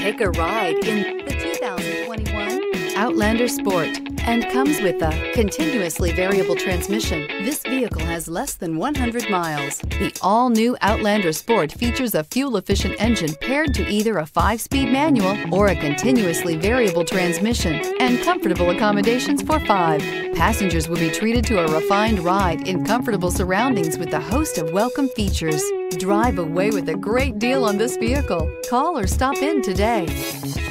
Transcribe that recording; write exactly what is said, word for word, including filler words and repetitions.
Take a ride in the two thousand twenty-one Outlander Sport, and comes with a continuously variable transmission. This vehicle has less than one hundred miles. The all-new Outlander Sport features a fuel-efficient engine paired to either a five-speed manual or a continuously variable transmission, and comfortable accommodations for five. Passengers will be treated to a refined ride in comfortable surroundings with a host of welcome features. Drive away with a great deal on this vehicle. Call or stop in today.